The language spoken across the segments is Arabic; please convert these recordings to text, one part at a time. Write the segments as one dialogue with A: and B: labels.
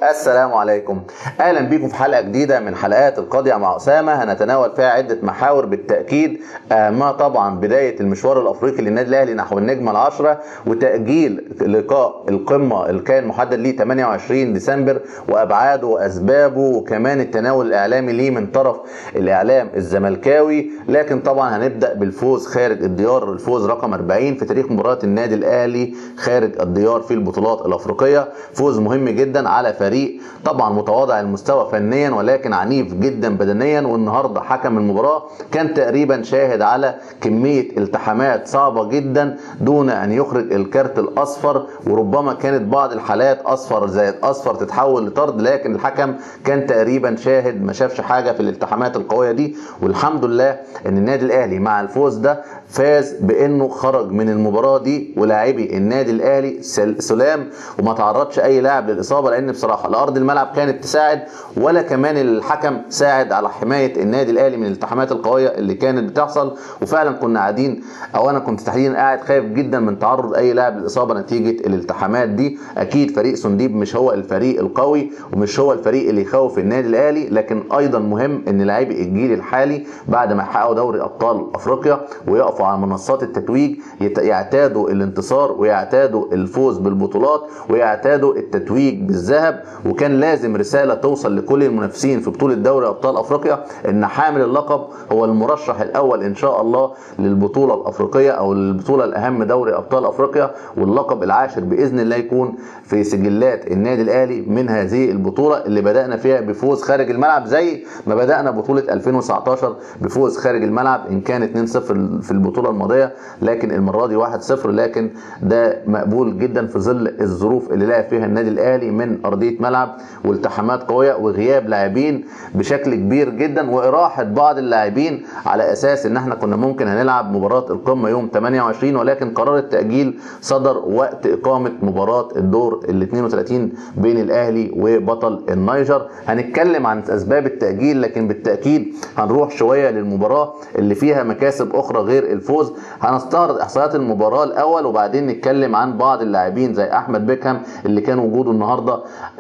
A: السلام عليكم، اهلا بيكم في حلقه جديده من حلقات القضية مع اسامه. هنتناول فيها عده محاور بالتاكيد، اهمها طبعا بدايه المشوار الافريقي للنادي الاهلي نحو النجمه العشره، وتاجيل لقاء القمه اللي كان محدد ليه 28 ديسمبر وابعاده واسبابه، وكمان التناول الاعلامي ليه من طرف الاعلام الزملكاوي. لكن طبعا هنبدا بالفوز خارج الديار، الفوز رقم 40 في تاريخ مباراه النادي الاهلي خارج الديار في البطولات الافريقيه. فوز مهم جدا على فريق طبعا متواضع المستوى فنيا ولكن عنيف جدا بدنيا. والنهارده حكم المباراه كان تقريبا شاهد على كميه التحامات صعبه جدا دون ان يخرج الكارت الاصفر، وربما كانت بعض الحالات اصفر زائد اصفر تتحول لطرد، لكن الحكم كان تقريبا شاهد ما شافش حاجه في الالتحامات القويه دي. والحمد لله ان النادي الاهلي مع الفوز ده فاز بانه خرج من المباراه دي ولاعبي النادي الاهلي سلام، وما تعرضش اي لاعب للاصابه، لان بصراحه لا ارض الملعب كانت تساعد ولا كمان الحكم ساعد على حمايه النادي الاهلي من الالتحامات القويه اللي كانت بتحصل. وفعلا كنا قاعدين، او انا كنت تحديدا قاعد خايف جدا من تعرض اي لاعب للاصابه نتيجه الالتحامات دي. اكيد فريق سنديب مش هو الفريق القوي ومش هو الفريق اللي يخوف النادي الاهلي، لكن ايضا مهم ان لاعبي الجيل الحالي بعد ما يحققوا دوري ابطال افريقيا ويقفوا على منصات التتويج يعتادوا الانتصار ويعتادوا الفوز بالبطولات ويعتادوا التتويج بالذهب. وكان لازم رساله توصل لكل المنافسين في بطوله دوري ابطال افريقيا ان حامل اللقب هو المرشح الاول ان شاء الله للبطوله الافريقيه او البطوله الاهم دوري ابطال افريقيا، واللقب العاشر باذن الله يكون في سجلات النادي الاهلي من هذه البطوله اللي بدانا فيها بفوز خارج الملعب زي ما بدانا بطوله 2019 بفوز خارج الملعب، ان كان 2-0 في البطوله الماضيه لكن المره دي 1-0، لكن ده مقبول جدا في ظل الظروف اللي لعب فيها النادي الاهلي من ارضيه ملعب والتحامات قويه وغياب لاعبين بشكل كبير جدا واراحه بعض اللاعبين، على اساس ان احنا كنا ممكن هنلعب مباراه القمه يوم 28، ولكن قرار التاجيل صدر وقت اقامه مباراه الدور ال 32 بين الاهلي وبطل النيجر. هنتكلم عن اسباب التاجيل، لكن بالتاكيد هنروح شويه للمباراه اللي فيها مكاسب اخرى غير الفوز. هنستعرض احصائيات المباراه الاول وبعدين نتكلم عن بعض اللاعبين زي احمد بيكهام اللي كان وجوده النهارده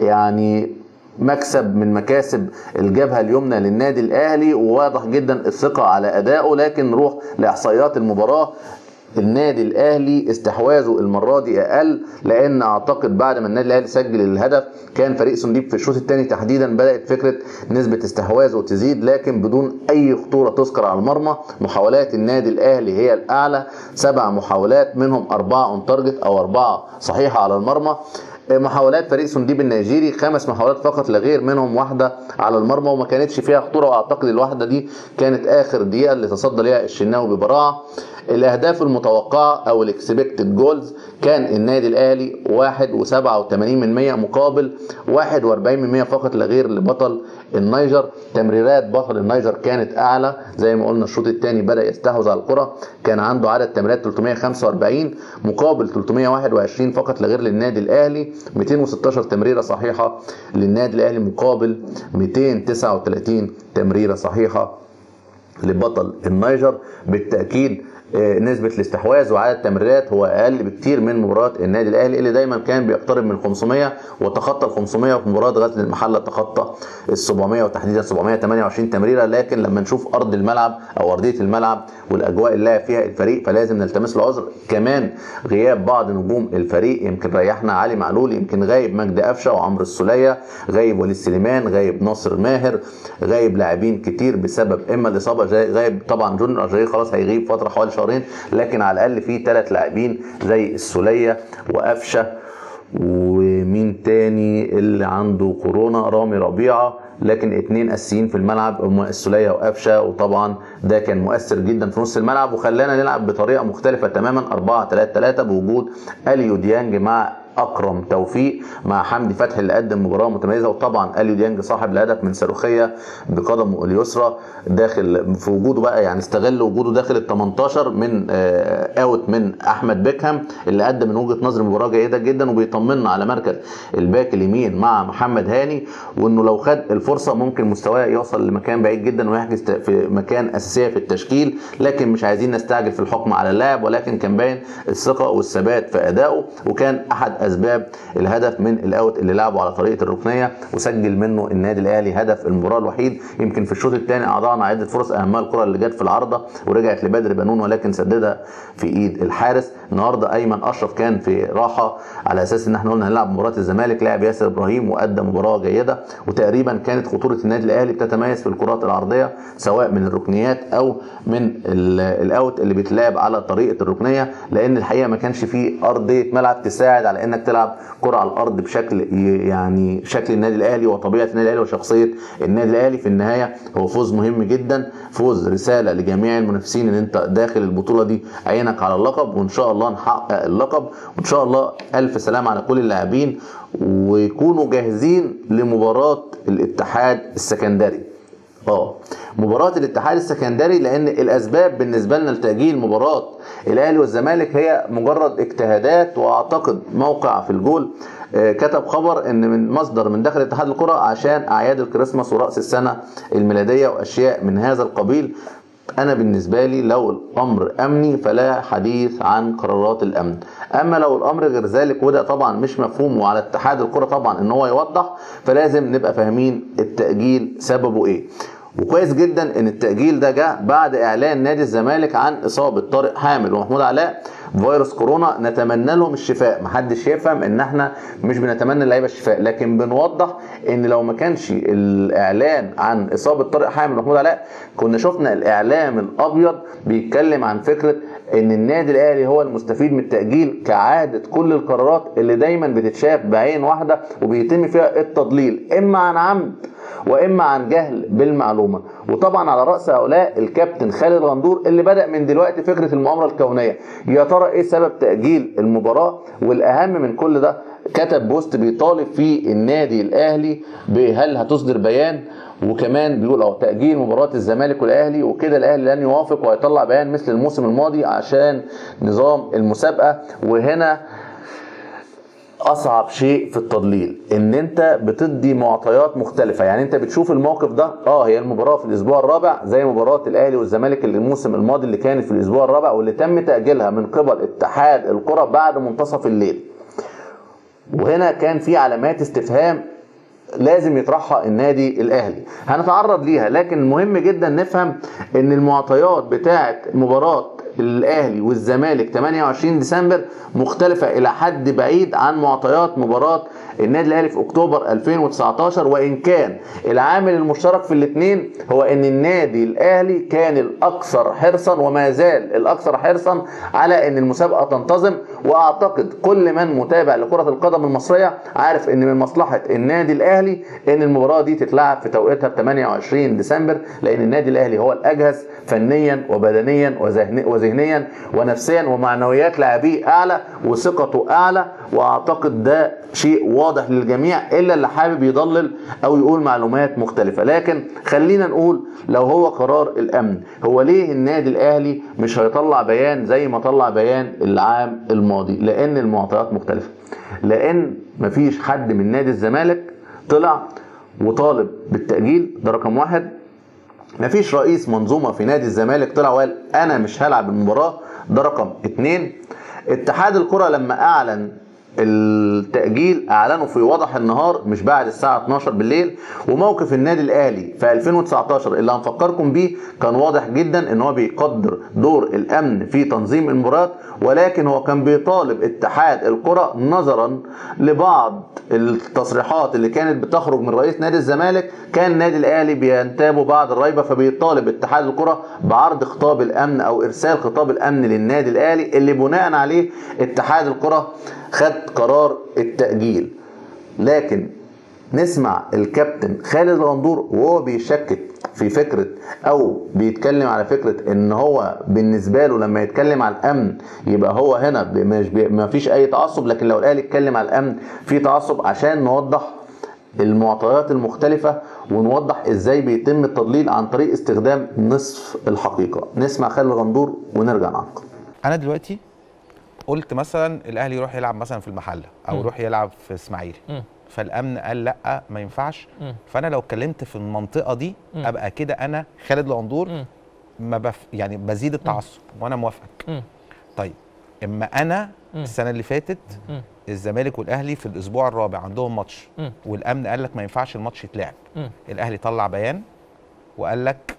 A: يعني مكسب من مكاسب الجبهه اليمنى للنادي الاهلي، وواضح جدا الثقه على ادائه. لكن نروح لاحصائيات المباراه. النادي الاهلي استحواذه المره دي اقل، لان اعتقد بعد ما النادي الاهلي سجل الهدف كان فريق سنديب في الشوط الثاني تحديدا بدات فكره نسبه استحواذه تزيد، لكن بدون اي خطوره تذكر على المرمى. محاولات النادي الاهلي هي الاعلى، 7 محاولات منهم 4 اون تارجت او 4 صحيحه على المرمى. محاولات فريق سنديب النيجيري 5 محاولات فقط لا غير، منهم 1 على المرمى وما كانتش فيها خطوره، واعتقد الواحده دي كانت اخر دقيقه اللي تصدى ليها الشناوي ببراعه. الاهداف المتوقعه او الاكسبكتد جولز كان النادي الاهلي 1.87% مقابل 41% فقط لا غير لبطل النيجر. تمريرات بطل النيجر كانت اعلى، زي ما قلنا الشوط الثاني بدا يستحوذ على الكره، كان عنده عدد تمريرات 345 مقابل 321 فقط لا غير للنادي الاهلي. 216 تمريره صحيحه للنادي الاهلي مقابل 239 تمريره صحيحه لبطل النيجر. بالتاكيد نسبة الاستحواذ وعدد التمريرات هو أقل بكتير من مباراة النادي الأهلي اللي دايما كان بيقترب من 500 وتخطى ال 500، وفي مباراة غزل المحلة تخطى ال 700 وتحديدا 728 تمريرة. لكن لما نشوف أرض الملعب أو أرضية الملعب والأجواء اللي لعب فيها الفريق فلازم نلتمس له عذر. كمان غياب بعض نجوم الفريق، يمكن ريحنا علي معلول، يمكن غايب مجدي قفشه وعمرو السولية، غايب وليد سليمان، غايب ناصر ماهر، غايب لاعبين كتير بسبب إما الإصابة، غايب طبعا جون أجاي خلاص هيغيب فترة حوالي شهرين، لكن على الاقل في 3 لاعبين زي السولية وقفشه ومين تاني اللي عنده كورونا رامي ربيعه، لكن 2 اساسيين في الملعب هم السولية وقفشه، وطبعا ده كان مؤثر جدا في نص الملعب وخلانا نلعب بطريقه مختلفه تماما 4-3-3 بوجود اليو ديانج مع اكرم توفيق مع حمدي فتحي اللي قدم مباراه متميزه. وطبعا اليو ديانج صاحب الهدف من صاروخيه بقدمه اليسرى داخل في وجوده بقى، يعني استغل وجوده داخل ال 18 من اوت من احمد بيكهام اللي قدم من وجهه نظري مباراه جيده جدا، وبيطمنا على مركز الباك اليمين مع محمد هاني، وانه لو خد الفرصه ممكن مستواه يوصل لمكان بعيد جدا ويحجز في مكان اساسيه في التشكيل. لكن مش عايزين نستعجل في الحكم على اللاعب، ولكن كان باين الثقه والثبات في ادائه، وكان احد اسباب الهدف من الاوت اللي لعبه على طريقه الركنيه وسجل منه النادي الاهلي هدف المباراه الوحيد. يمكن في الشوط الثاني اضعنا عده فرص، اهمها الكره اللي جت في العارضه ورجعت لبدر بنون ولكن سددها في ايد الحارس. النهارده ايمن اشرف كان في راحه على اساس ان احنا قلنا هنلعب مباراه الزمالك، لعب ياسر ابراهيم وادى مباراه جيده، وتقريبا كانت خطوره النادي الاهلي بتتميز في الكرات العرضيه سواء من الركنيات او من الاوت اللي بيتلعب على طريقه الركنيه، لان الحقيقه ما كانش فيه ارضيه ملعب تساعد على انك تلعب كره على الارض بشكل يعني شكل النادي الاهلي وطبيعه النادي الاهلي وشخصيه النادي الاهلي. في النهايه هو فوز مهم جدا، فوز رساله لجميع المنافسين ان انت داخل البطوله دي عينك على اللقب، وان شاء الله نحقق اللقب، وان شاء الله الف سلام على كل اللاعبين ويكونوا جاهزين لمباراه الاتحاد السكندري. مباراة الاتحاد السكندري، لان الاسباب بالنسبة لنا لتأجيل مباراة الاهلي والزمالك هي مجرد اجتهادات. واعتقد موقع في الجول كتب خبر ان من مصدر من داخل اتحاد الكرة عشان اعياد الكريسماس ورأس السنة الميلادية واشياء من هذا القبيل. انا بالنسبة لي لو الامر امني فلا حديث عن قرارات الامن، اما لو الامر غير ذلك وده طبعا مش مفهوم وعلى اتحاد الكرة طبعا ان هو يوضح، فلازم نبقى فاهمين التأجيل سببه ايه. وكويس جدا ان التأجيل ده جاء بعد اعلان نادي الزمالك عن اصابة طارق حامد ومحمود علاء بفيروس كورونا، نتمنى لهم الشفاء. محدش يفهم ان احنا مش بنتمنى اللعيبه الشفاء، لكن بنوضح ان لو ما كانش الاعلان عن اصابه طارق حامد ومحمود علاء كنا شفنا الاعلام الابيض بيتكلم عن فكره ان النادي الاهلي هو المستفيد من التأجيل كعاده كل القرارات اللي دايما بتتشاف بعين واحده وبيتم فيها التضليل اما عن عمد واما عن جهل بالمعلومه. وطبعا على راس هؤلاء الكابتن خالد غندور اللي بدا من دلوقتي فكره المؤامره الكونيه. يا ترى ايه سبب تاجيل المباراه؟ والاهم من كل ده كتب بوست بيطالب فيه النادي الاهلي بهل هتصدر بيان، وكمان بيقول تاجيل مباراه الزمالك والاهلي وكده الاهلي لن يوافق وهيطلع بيان مثل الموسم الماضي عشان نظام المسابقه. وهنا اصعب شيء في التضليل ان انت بتدي معطيات مختلفه. يعني انت بتشوف الموقف ده هي المباراه في الاسبوع الرابع زي مباراه الاهلي والزمالك اللي الموسم الماضي اللي كانت في الاسبوع الرابع واللي تم تاجيلها من قبل اتحاد الكره بعد منتصف الليل. وهنا كان في علامات استفهام لازم يطرحها النادي الاهلي، هنتعرض ليها. لكن مهم جدا نفهم ان المعطيات بتاعه مباراه الاهلي والزمالك 28 ديسمبر مختلفه الى حد بعيد عن معطيات مباراه النادي الاهلي في اكتوبر 2019، وان كان العامل المشترك في الاثنين هو ان النادي الاهلي كان الاكثر حرصا وما زال الاكثر حرصا على ان المسابقه تنتظم. واعتقد كل من متابع لكره القدم المصريه عارف ان من مصلحه النادي الاهلي ان المباراه دي تتلعب في توقيتها ب 28 ديسمبر، لان النادي الاهلي هو الاجهز فنيا وبدنيا وذهنيا ونفسيا، ومعنويات لاعبيه اعلى وثقته اعلى. واعتقد ده شيء واضح للجميع الا اللي حابب يضلل او يقول معلومات مختلفه. لكن خلينا نقول لو هو قرار الامن، هو ليه النادي الاهلي مش هيطلع بيان زي ما طلع بيان العام الماضي؟ لان المعطيات مختلفه، لان مفيش حد من نادي الزمالك طلع وطالب بالتأجيل، ده رقم واحد. مفيش رئيس منظومة في نادي الزمالك طلع وقال انا مش هلعب المباراة، ده رقم اتنين. اتحاد الكرة لما اعلن التأجيل اعلنوا في وضح النهار مش بعد الساعة 12 بالليل. وموقف النادي الاهلي في 2019 اللي هنفكركم بيه كان واضح جدا ان هو بيقدر دور الامن في تنظيم المباريات، ولكن هو كان بيطالب اتحاد الكرة نظرا لبعض التصريحات اللي كانت بتخرج من رئيس نادي الزمالك كان النادي الاهلي بينتابه بعض الريبة، فبيطالب اتحاد الكرة بعرض خطاب الامن او ارسال خطاب الامن للنادي الاهلي اللي بناء عليه اتحاد الكرة خد قرار التأجيل. لكن نسمع الكابتن خالد غندور وهو بيشكك في فكرة او بيتكلم على فكرة ان هو بالنسبة له لما يتكلم على الامن يبقى هو هنا ما فيش اي تعصب، لكن لو الاهلي اتكلم على الامن في تعصب، عشان نوضح المعطيات المختلفة ونوضح ازاي بيتم التضليل عن طريق استخدام نصف الحقيقة. نسمع خالد غندور ونرجع نعقب.
B: انا دلوقتي قلت مثلا الاهلي يروح يلعب مثلا في المحله او يروح يلعب في اسماعيلي، فالامن قال لا ما ينفعش. فانا لو اتكلمت في المنطقه دي ابقى كده انا خالد الغندور ما يعني بزيد التعصب وانا موافقك. طيب اما انا السنه اللي فاتت الزمالك والاهلي في الاسبوع الرابع عندهم ماتش، والامن قال لك ما ينفعش الماتش يتلعب. الاهلي طلع بيان وقال لك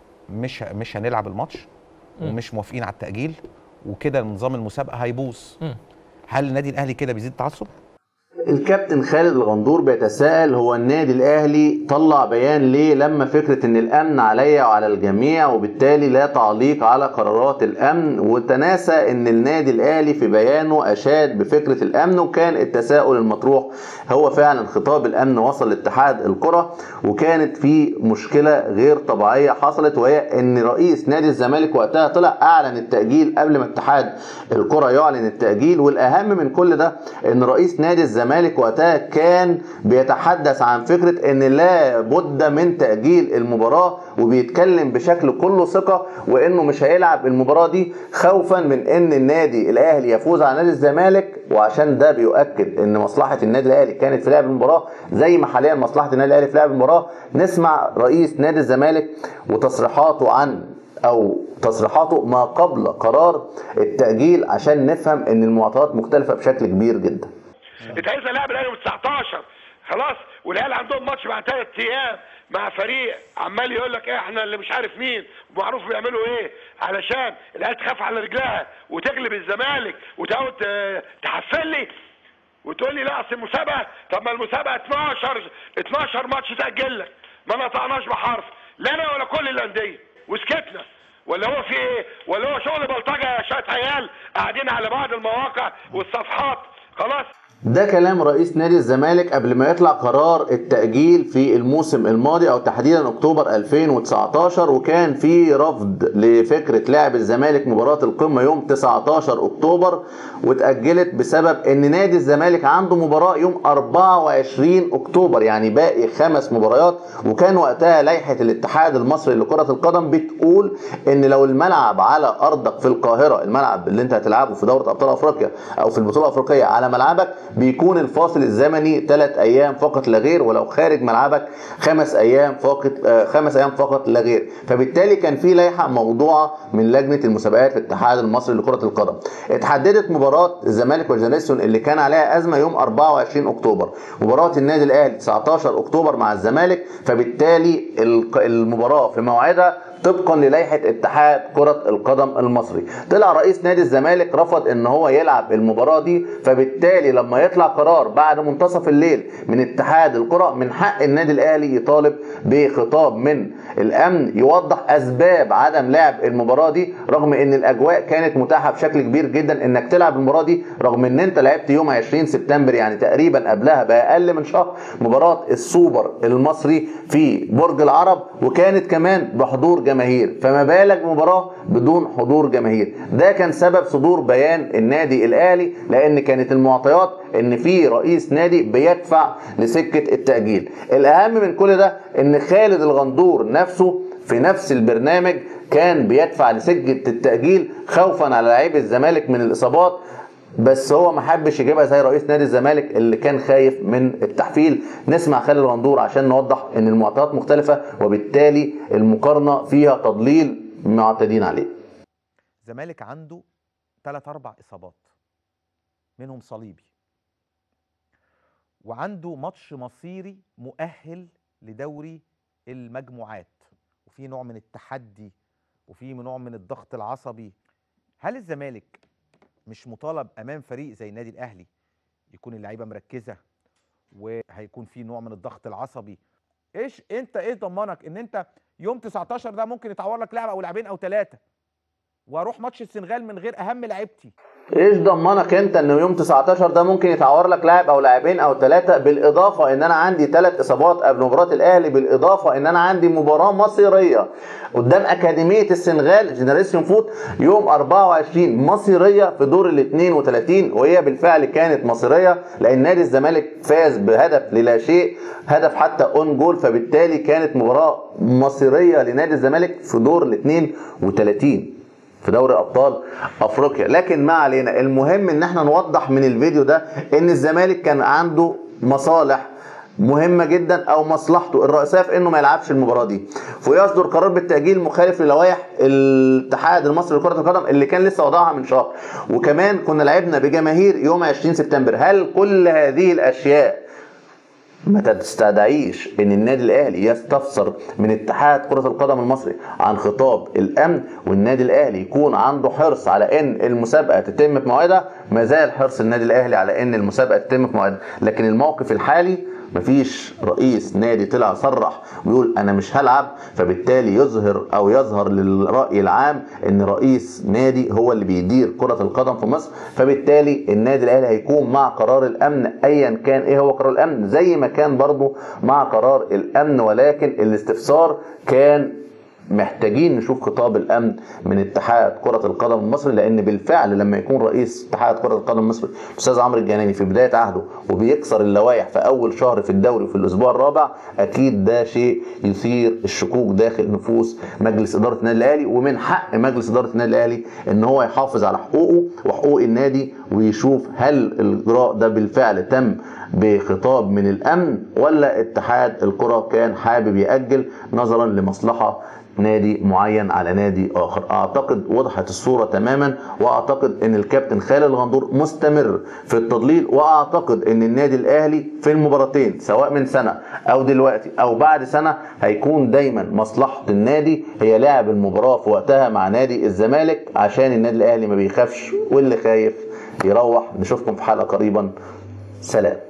B: مش هنلعب الماتش ومش موافقين على التاجيل، وكده نظام المسابقه هيبوظ. هل النادي الاهلي كده بيزيد تعصب؟
A: الكابتن خالد الغندور بيتساءل هو النادي الاهلي طلع بيان ليه لما فكره ان الامن عليا وعلى الجميع وبالتالي لا تعليق على قرارات الامن، وتناسى ان النادي الاهلي في بيانه اشاد بفكره الامن، وكان التساؤل المطروح هو فعلا خطاب الامن وصل لاتحاد الكره، وكانت في مشكله غير طبيعيه حصلت، وهي ان رئيس نادي الزمالك وقتها طلع اعلن التاجيل قبل ما اتحاد الكره يعلن التاجيل. والاهم من كل ده ان رئيس نادي الزمالك وقتها كان بيتحدث عن فكرة ان لا بد من تأجيل المباراة، وبيتكلم بشكل كله ثقة وانه مش هيلعب المباراة دي خوفا من ان النادي الاهلي يفوز على نادي الزمالك، وعشان ده بيؤكد ان مصلحة النادي الاهلي كانت في لعب المباراة زي ما حاليا مصلحة النادي الاهلي في لعب المباراة. نسمع رئيس نادي الزمالك وتصريحاته تصريحاته ما قبل قرار التأجيل عشان نفهم ان المعطيات مختلفة بشكل كبير جدا.
C: انت عايز لاعب الاهلي من 19 خلاص، والعيال عندهم ماتش بعد 3 ايام مع فريق عمال يقول لك احنا اللي مش عارف مين معروف بيعملوا ايه، علشان العيال تخاف على رجلها وتغلب الزمالك وتقعد تحفل لي وتقول لي لا اصل المسابقه. طب ما المسابقه 12 ماتش تاجل لك، ما نطقناش بحرف لا انا ولا كل الانديه وسكتنا. ولا هو في ايه؟ ولا هو شغل بلطجه يا شويه عيال قاعدين على بعض المواقع والصفحات خلاص.
A: ده كلام رئيس نادي الزمالك قبل ما يطلع قرار التأجيل في الموسم الماضي او تحديدا اكتوبر 2019، وكان في رفض لفكرة لعب الزمالك مباراة القمة يوم 19 اكتوبر، واتأجلت بسبب ان نادي الزمالك عنده مباراة يوم 24 اكتوبر، يعني باقي 5 مباريات. وكان وقتها لائحة الاتحاد المصري لكرة القدم بتقول ان لو الملعب على ارضك في القاهرة، الملعب اللي انت هتلعبه في دورة ابطال افريقيا او في البطولة الافريقية على ملعبك، بيكون الفاصل الزمني 3 ايام فقط لا غير، ولو خارج ملعبك 5 ايام فقط لا غير. فبالتالي كان في لائحه موضوعه من لجنه المسابقات في الاتحاد المصري لكره القدم. اتحددت مباراه الزمالك والجنريسيون اللي كان عليها ازمه يوم 24 اكتوبر، مباراه النادي الاهلي 19 اكتوبر مع الزمالك، فبالتالي المباراه في موعدها طبقا للائحه اتحاد كره القدم المصري. طلع رئيس نادي الزمالك رفض ان هو يلعب المباراه دي، فبالتالي لما يطلع قرار بعد منتصف الليل من اتحاد الكره، من حق النادي الاهلي يطالب بخطاب من الامن يوضح اسباب عدم لعب المباراه دي، رغم ان الاجواء كانت متاحه بشكل كبير جدا انك تلعب المباراه دي، رغم ان انت لعبت يوم 20 سبتمبر يعني تقريبا قبلها باقل من شهر مباراه السوبر المصري في برج العرب، وكانت كمان بحضور جماهير، فما بالك بمباراه بدون حضور جماهير. ده كان سبب صدور بيان النادي الاهلي، لان كانت المعطيات ان في رئيس نادي بيدفع لسكه التاجيل. الاهم من كل ده ان خالد الغندور نفسه في نفس البرنامج كان بيدفع لسكه التاجيل خوفا على لاعبي الزمالك من الاصابات، بس هو ما حبش يجيبها زي رئيس نادي الزمالك اللي كان خايف من التحفيل. نسمع خالد الغندور عشان نوضح ان المعطيات مختلفه، وبالتالي المقارنه فيها تضليل معتادين عليه.
B: الزمالك عنده 3-4 اصابات منهم صليبي، وعنده ماتش مصيري مؤهل لدوري المجموعات، وفي نوع من التحدي وفي نوع من الضغط العصبي. هل الزمالك مش مطالب امام فريق زي النادي الاهلي يكون اللعيبه مركزه وهيكون في نوع من الضغط العصبي؟ ايه ضمنك ان انت يوم 19 ده ممكن يتعور لك لاعب او لاعبين او 3، واروح ماتش السنغال من غير اهم لعيبتي؟
A: ايش ضمنك انت انه يوم 19 ده ممكن يتعور لك لاعب او لاعبين او 3، بالاضافه ان انا عندي 3 اصابات قبل مباراه الاهلي، بالاضافه ان انا عندي مباراه مصيريه قدام اكاديميه السنغال جنريسيون فوت يوم 24 مصيريه في دور ال 32، وهي بالفعل كانت مصيريه لان نادي الزمالك فاز بهدف للا شيء، هدف حتى اون جول، فبالتالي كانت مباراه مصيريه لنادي الزمالك في دور ال 32 في دوري ابطال افريقيا. لكن ما علينا، المهم ان احنا نوضح من الفيديو ده ان الزمالك كان عنده مصالح مهمه جدا او مصلحته الرئيسيه في انه ما يلعبش المباراه دي، فيصدر قرار بالتاجيل مخالف للوائح الاتحاد المصري لكره القدم اللي كان لسه وضعها من شهر، وكمان كنا لعبنا بجماهير يوم 20 سبتمبر. هل كل هذه الاشياء ما تستدعيش ان النادي الاهلي يستفسر من اتحاد كرة القدم المصري عن خطاب الامن، والنادي الاهلي يكون عنده حرص على ان المسابقة تتم في موعدها؟ ما زال حرص النادي الاهلي على ان المسابقة تتم في موعدها، لكن الموقف الحالي مفيش رئيس نادي طلع صرح ويقول انا مش هلعب، فبالتالي يظهر للرأي العام ان رئيس نادي هو اللي بيدير كرة القدم في مصر، فبالتالي النادي الاهلي هيكون مع قرار الامن ايا كان ايه هو قرار الامن، زي ما كان برضو مع قرار الامن، ولكن الاستفسار كان محتاجين نشوف خطاب الامن من اتحاد كرة القدم المصري، لان بالفعل لما يكون رئيس اتحاد كرة القدم المصري الاستاذ عمرو الجناني في بداية عهده وبيكسر اللوائح في اول شهر في الدوري وفي الاسبوع الرابع، اكيد ده شيء يثير الشكوك داخل نفوس مجلس ادارة النادي الاهلي، ومن حق مجلس ادارة النادي الاهلي ان هو يحافظ على حقوقه وحقوق النادي ويشوف هل الاجراء ده بالفعل تم بخطاب من الامن ولا اتحاد الكرة كان حابب يأجل نظرا لمصلحة نادي معين على نادي اخر. اعتقد وضحت الصورة تماما، واعتقد ان الكابتن خالد الغندور مستمر في التضليل، واعتقد ان النادي الاهلي في المباراتين سواء من سنة او دلوقتي او بعد سنة هيكون دايما مصلحة النادي هي لعب المباراة في وقتها مع نادي الزمالك، عشان النادي الاهلي ما بيخافش واللي خايف يروح. نشوفكم في حلقة قريبا، سلام.